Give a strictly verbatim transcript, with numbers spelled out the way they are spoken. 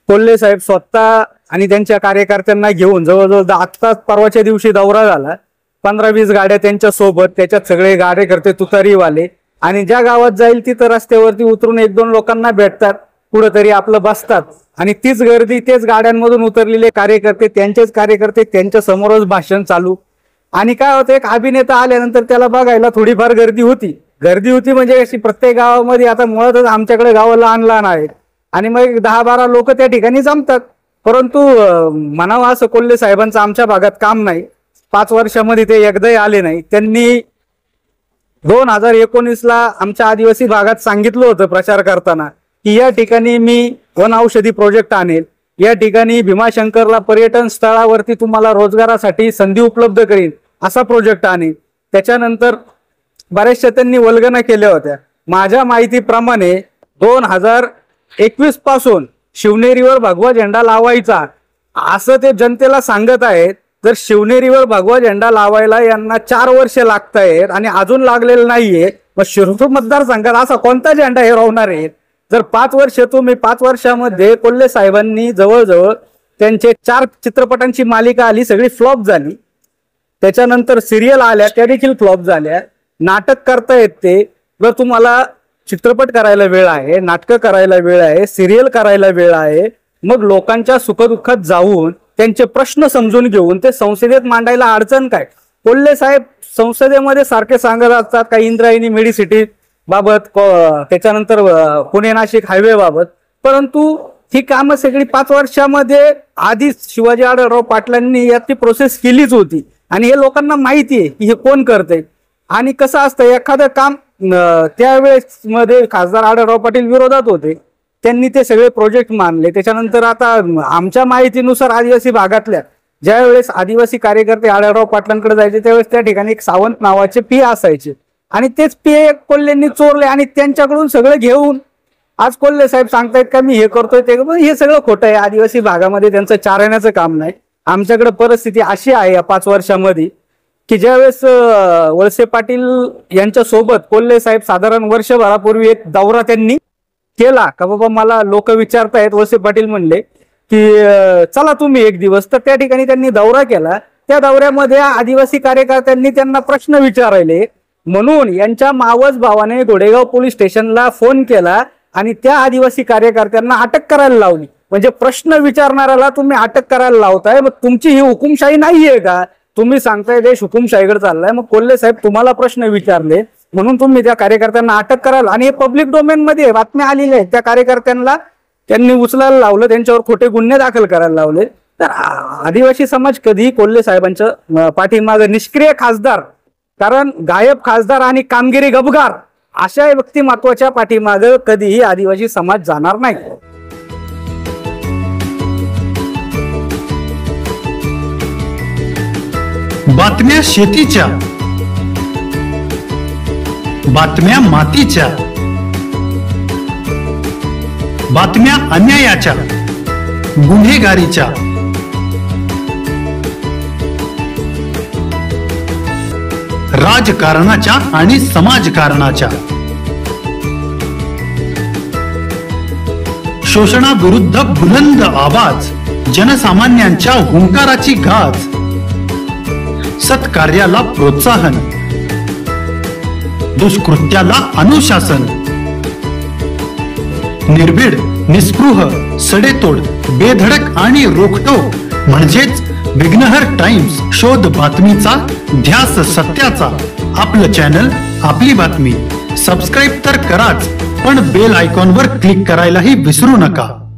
कोल्हे साहेब स्वतः आणि त्यांच्या कार्यकर्त्यांना घेऊन जवळजवळ आत्ताच परवाच्या दिवशी दौरा झाला, पंधरा वीस गाड्या त्यांच्या सोबत, त्याच्यात सगळे कार्यकर्ते तुतारीवाले, आणि ज्या गावात जाईल तिथं रस्त्यावरती उतरून एक दोन लोकांना भेटतात, कुठंतरी आपलं बसतात, आणि तीच गर्दी तेच गाड्यांमधून उतरलेले कार्यकर्ते, त्यांचेच कार्यकर्ते त्यांच्या समोरच भाषण चालू. आणि काय होतं, एक अभिनेता आल्यानंतर त्याला बघायला थोडीफार गर्दी होती. गर्दी होती म्हणजे अशी प्रत्येक गावामध्ये, आता मुळातच आमच्याकडे गावं लहान लहान आहेत आणि मग दहा बारा लोक त्या ठिकाणी जमतात. परंतु म्हणावं असं कोल्हे साहेबांचं आमच्या भागात काम नाही. पाच वर्षामध्ये ते एकदाही आले नाही. त्यांनी दोन हजार एकोणीस ला आमच्या आदिवासी भागात सांगितलं होतं प्रचार करताना की या ठिकाणी मी वन औषधी प्रोजेक्ट आणेल, या ठिकाणी भीमाशंकरला पर्यटन स्थळावरती तुम्हाला रोजगारासाठी संधी उपलब्ध करीन असा प्रोजेक्ट आणेल. त्याच्यानंतर बऱ्याचशा त्यांनी वल्गना केल्या होत्या. माझ्या माहितीप्रमाणे दोन हजार एकवीस पासून शिवनेरीवर भगवा झेंडा लावायचा असं ते जनतेला सांगत आहेत. जर शिवनेरीवर भगवा झेंडा लावायला यांना चार वर्ष लागत आहेत आणि अजून लागलेलं नाहीये, मग शिरूर मतदारसंघात असा कोणता झेंडा हे राहणार आहे? जर पाच वर्ष तुम्ही पाच वर्षामध्ये कोल्हे साहेबांनी जवळजवळ त्यांचे चार चित्रपटांची मालिका आली, सगळी फ्लॉप झाली. त्याच्यानंतर सिरियल आल्या, त्या देखील फ्लॉप झाल्या. नाटक करतायत ते, जर तुम्हाला चित्रपट करायला वेळ आहे, नाटकं करायला वेळ आहे, सिरियल करायला वेळ आहे, मग लोकांच्या सुखदुःखात जाऊन त्यांचे प्रश्न समजून घेऊन ते संसदेत मांडायला अडचण काय? कोल्हे साहेब संसदेमध्ये सारखे सांगत असतात काही इंद्रायणी मेडिसिटी बाबत, त्याच्यानंतर पुणे नाशिक हायवे बाबत, परंतु ही कामं सगळी पाच वर्षामध्ये आधीच शिवाजी आढळराव पाटलांनी याची प्रोसेस केलीच होती आणि हे लोकांना माहिती आहे की हे कोण करते. आणि कसं असतं, एखादं काम त्यावेळेस मध्ये खासदार आढळराव पाटील विरोधात होते, त्यांनी ते सगळे प्रोजेक्ट मानले. त्याच्यानंतर आता आमच्या माहितीनुसार आदिवासी भागातल्या ज्या वेळेस आदिवासी कार्यकर्ते आढळराव पाटलांकडे जायचे त्यावेळेस त्या ठिकाणी एक सावंत नावाचे पी असायचे आणि तेच पी कोल्हेंनी चोरले आणि त्यांच्याकडून सगळं घेऊन आज कोल्हे साहेब सांगतायत का मी हे करतोय ते. हे सगळं खोटं आहे. आदिवासी भागामध्ये त्यांचं चारण्याचं काम नाही. आमच्याकडे परिस्थिती अशी आहे या पाच वर्षामध्ये की ज्यावेळेस वळसे पाटील यांच्या सोबत कोल्हे साहेब साधारण वर्षभरापूर्वी एक दौरा त्यांनी केला का बाबा मला लोक विचारतायत, वळसे पाटील म्हणले की चला तुम्ही एक दिवस, तर त्या ठिकाणी त्यांनी दौरा केला. त्या दौऱ्यामध्ये आदिवासी कार्यकर्त्यांनी त्यांना प्रश्न विचारले म्हणून यांच्या मावस भावाने घोडेगाव पोलीस स्टेशनला फोन केला आणि त्या आदिवासी कार्यकर्त्यांना अटक करायला लावली. म्हणजे प्रश्न विचारणाऱ्याला तुम्ही अटक करायला लावताय, मग तुमची ही हुकुमशाही नाहीये का? तुम्ही सांगताय देश हुकुमशाहीकडे चाललाय, मग कोल्हे साहेब तुम्हाला प्रश्न विचारले म्हणून तुम्ही त्या कार्यकर्त्यांना अटक करायला, आणि हे पब्लिक डोमेन मध्ये बातम्या आलेल्या आहेत, त्या कार्यकर्त्यांना त्यांनी उचलायला लावलं, त्यांच्यावर खोटे गुन्हे दाखल करायला लावले. तर आदिवासी समाज कधीही कोल्हे साहेबांच्या पाठीमागे निष्क्रिय खासदार, कारण गायब खासदार आणि कामगिरी गबगार अशा व्यक्तिमत्वाच्या पाठीमागे कधीही आदिवासी समाज जाणार नाही. बातम्या शेतीच्या, बातम्या मातीच्या, बातम्या अन्यायाच्या, गुन्हेगारीच्या, राजकारणाच्या आणि समाजकारणाच्या, शोषणाविरुद्ध बुलंद आवाज, जनसामान्यांच्या हुंकाराची गाज, सत्कार्याला प्रोत्साहन, दुष्कृत्याला अनुशासन, निर्भीड, निस्पृह, सडेतोड, बेधडक आणि रोखटोक म्हणजेच विघ्नहर टाइम्स. शोध बातमीचा, ध्यास सत्याचा. आपलं चॅनल, आपली बातमी. सबस्क्राईब तर कराच, पण बेल आयकॉनवर क्लिक करायलाही विसरू नका.